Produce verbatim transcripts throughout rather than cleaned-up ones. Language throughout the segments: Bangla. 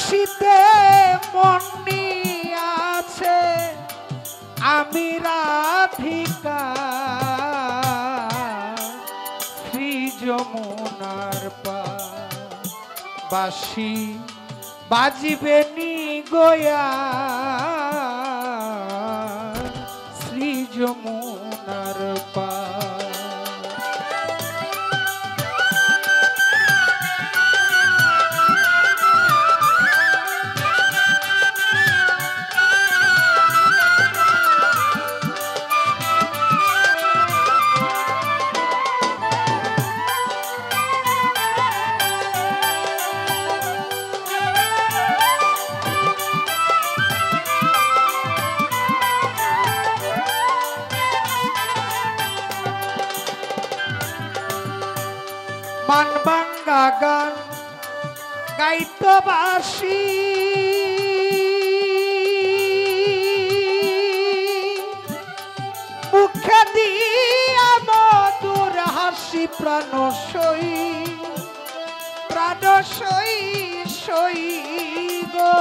দাসীতে মন আছে আমি রাধিকা শ্রী যমুনার পার বাঁশি বাজিবে নি গোয়া শ্রী যমুনার পার মান ভাঙ্গা গান গাইতো বাসি মুখে দিয়া মধুর হাসি প্রাণ সই প্রাণ সই সই গো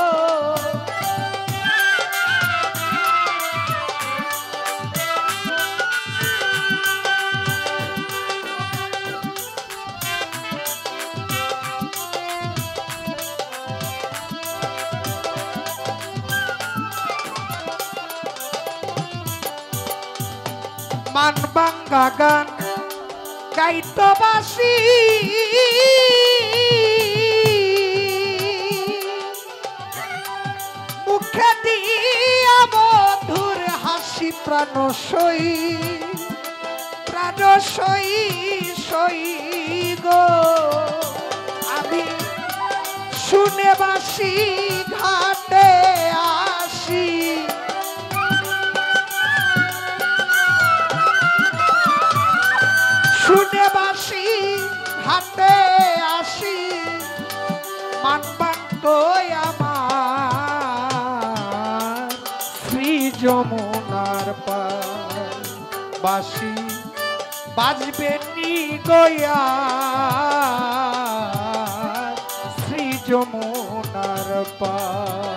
মান ভাঙ্গা গান গাইতো বাসি মুখে দিয়া মধুর হাসি প্রাণ সই প্রাণ সই সই গো আমি শুনে বাসি ঘাটে আসি শুনে বাসি হাতে আসি মান ভাঙ্গো আমার শ্রী যমুনার পার বাসি বাজবে নি গোয়া শ্রী যমুনার পার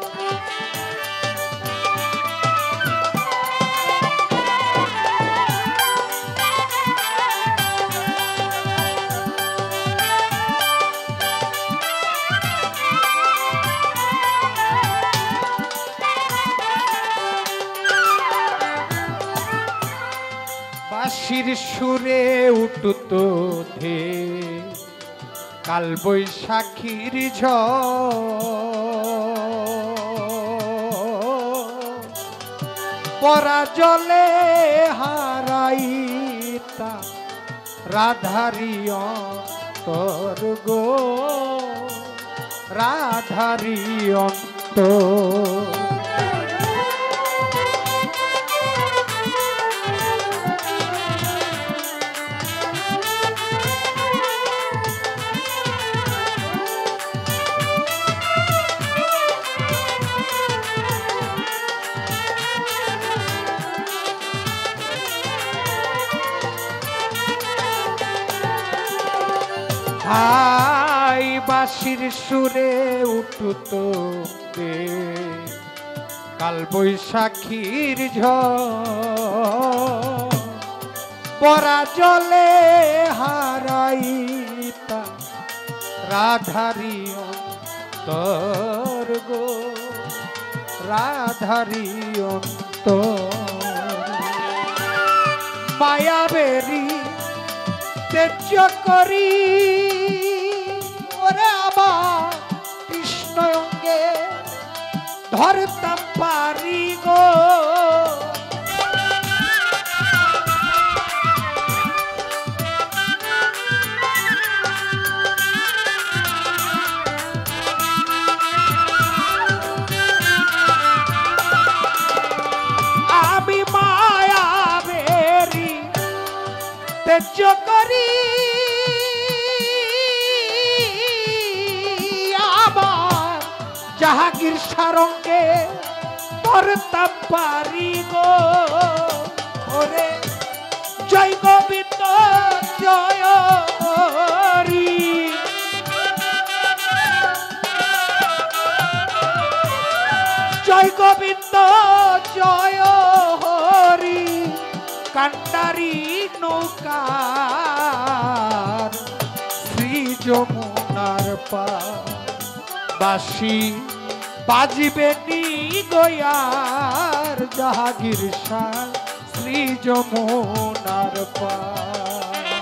বাঁশির সুরে উঠত ধে কাল বৈশাখীর ঝড় পরা জলে হারাইতা রাধারি অন্তর গো রাধারি অন্তর হাই বাঁশির সুরে উঠত কাল বৈশাখীর ঝড় পরা জলে হারাইতা রাধারি অন্তর গো রাধারি অন্তর মায়াবেরি তেজ করি ওরে আমার কৃষ্ণ অঙ্গে ধরতাম পারি গো আমি মায়াবেরি তেজ করি জাহাঙ্গীর সারঙ্গে ধরতাম পারি গো ওরে জয় গোবিন্দ জয় হরি জয় গোবিন্দ জয় হরি কান্ডারি নৌকার শ্রী যমুনার পার বাঁশি বাজিবে নি গয়ার জাহাগীর শাহ শ্রী যমুনার পার।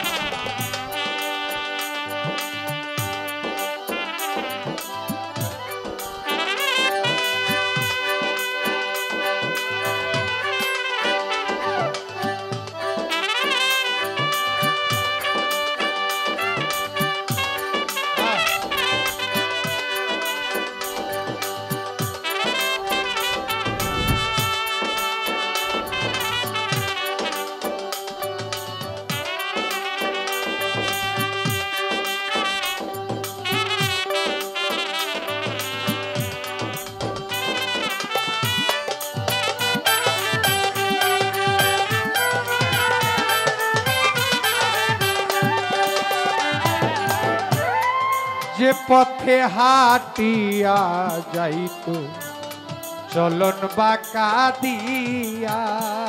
যে পথে হাটিয়া যাইত চলন বাঁকা দিয়া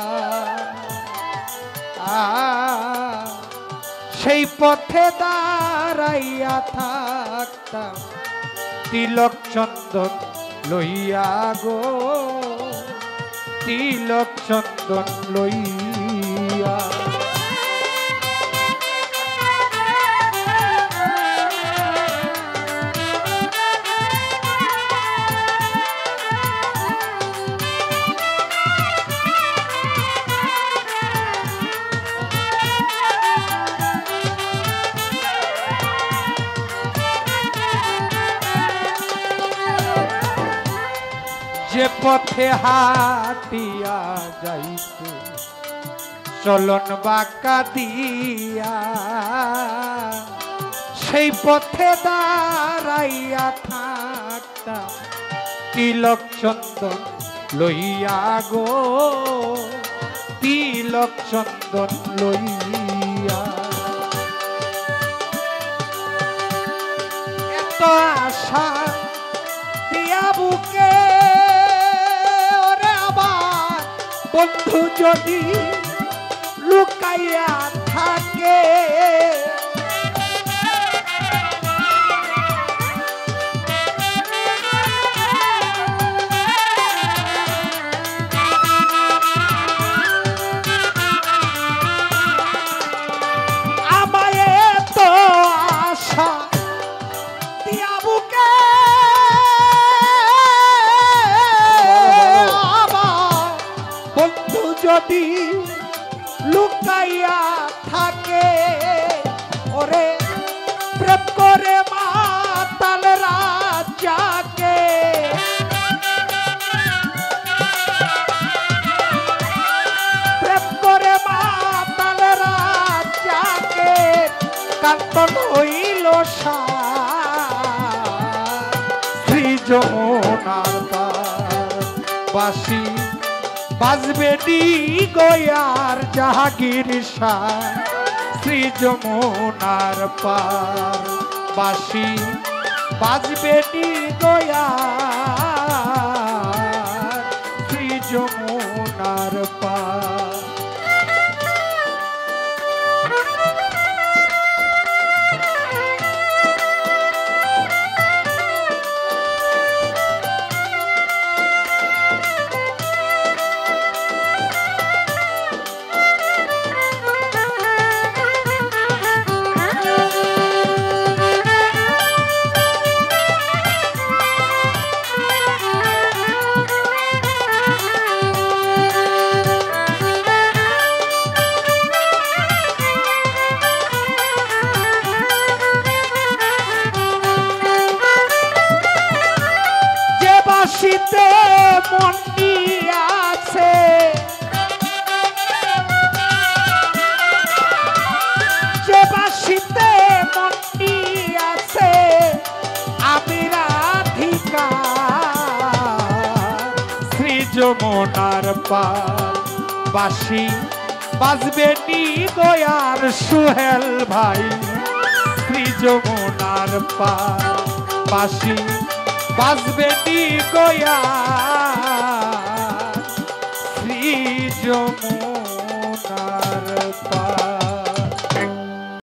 সেই পথে দাঁড়াইয়া থাকতাম তিলক চন্দন লইয়া গো তিলক চন্দন লইয়া। যে পথে হাটিয়া যাইত চলন বাঁকা দিয়া সেই পথে দাঁড়াইয়া থাকতাম তিলক চন্দন লইয়া গো তিলক চন্দন লইয়া। এত আশা দিয়া বুকে বন্ধু যদি লুকাইয়া থাকে আমায় তো আশা দিয়া বুকে যদি লুকাইয়া থাকে ওরে প্রেম করে মাতাল রাজাকে প্রেম করে মাতাল রাজাকে কান্তন হইল শ্রী যমুনার পার বাঁশি বাজবে নি গয়ার জাহাগীর শাহ শ্রী যমুনার পার বাঁশি বাজবে নি গয়ার শ্রী যমুনার পার। বাঁশিতে মনটি আছে যে বাঁশিতে মনটি আছে আমি রাধিকা শ্রী যমুনার পার বাঁশি বাজবে নি গয়ার সুহেল ভাই শ্রী যমুনার পার বাঁশি বাজবে নি গয়ার যমুনার পার।